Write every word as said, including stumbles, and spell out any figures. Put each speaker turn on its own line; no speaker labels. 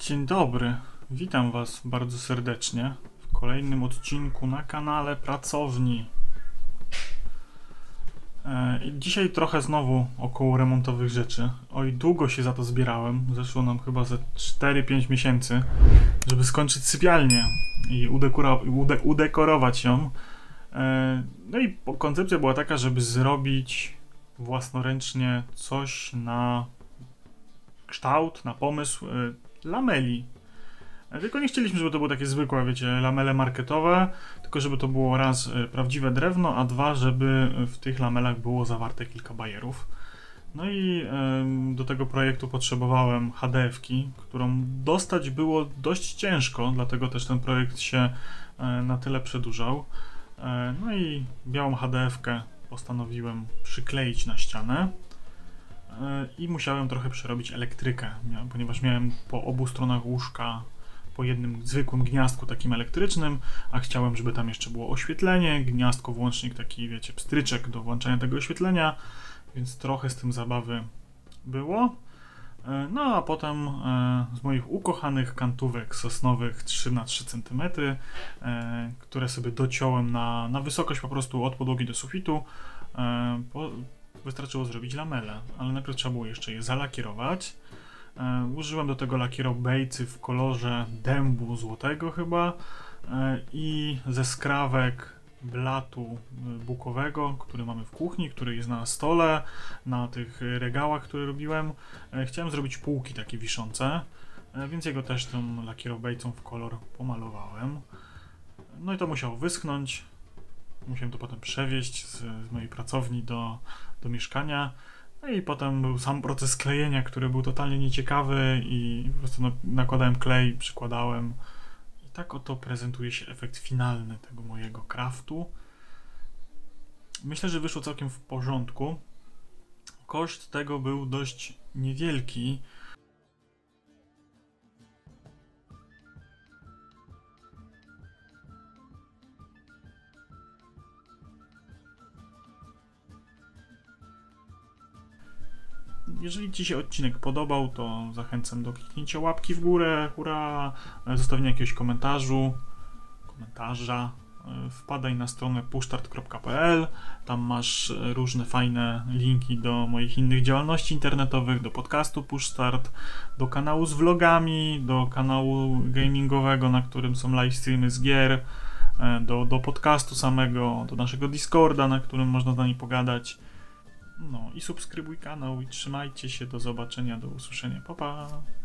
Dzień dobry, witam Was bardzo serdecznie w kolejnym odcinku na kanale Pracowni. E, i dzisiaj trochę znowu około remontowych rzeczy. Oj, długo się za to zbierałem, zeszło nam chyba ze cztery pięć miesięcy, żeby skończyć sypialnię i udekora- ude- udekorować ją. E, no i koncepcja była taka, żeby zrobić własnoręcznie coś na kształt, na pomysł e, lameli. Tylko nie chcieliśmy, żeby to było takie zwykłe, wiecie, lamele marketowe, tylko żeby to było raz y, prawdziwe drewno, a dwa, żeby w tych lamelach było zawarte kilka bajerów. No i y, do tego projektu potrzebowałem H D F-ki, którą dostać było dość ciężko, dlatego też ten projekt się y, na tyle przedłużał. Y, no i białą H D F-kę postanowiłem przykleić na ścianę. I musiałem trochę przerobić elektrykę, ponieważ miałem po obu stronach łóżka po jednym zwykłym gniazdku takim elektrycznym, a chciałem, żeby tam jeszcze było oświetlenie, gniazdko, włącznik, taki, wiecie, pstryczek do włączania tego oświetlenia, więc trochę z tym zabawy było. No a potem z moich ukochanych kantówek sosnowych trzy na trzy centymetry, które sobie dociąłem na, na wysokość po prostu od podłogi do sufitu, po, wystarczyło zrobić lamele, ale najpierw trzeba było jeszcze je zalakierować. E, użyłem do tego lakierobejcy w kolorze dębu złotego chyba e, i ze skrawek blatu bukowego, który mamy w kuchni, który jest na stole, na tych regałach, które robiłem. E, chciałem zrobić półki takie wiszące, e, więc jego też tą lakierobejcą w kolor pomalowałem. No i to musiało wyschnąć. Musiałem to potem przewieźć z, z mojej pracowni do, do mieszkania. No i potem był sam proces klejenia, który był totalnie nieciekawy i po prostu nakładałem klej, przykładałem. I tak oto prezentuje się efekt finalny tego mojego craftu. Myślę, że wyszło całkiem w porządku. Koszt tego był dość niewielki. Jeżeli Ci się odcinek podobał, to zachęcam do kliknięcia łapki w górę, hurra, zostawienia jakiegoś komentarzu, komentarza. Wpadaj na stronę pushstart kropka p l, tam masz różne fajne linki do moich innych działalności internetowych, do podcastu Pushstart, do kanału z vlogami, do kanału gamingowego, na którym są live streamy z gier, do, do podcastu samego, do naszego Discorda, na którym można z nami pogadać. No i subskrybuj kanał i trzymajcie się, do zobaczenia, do usłyszenia, pa pa!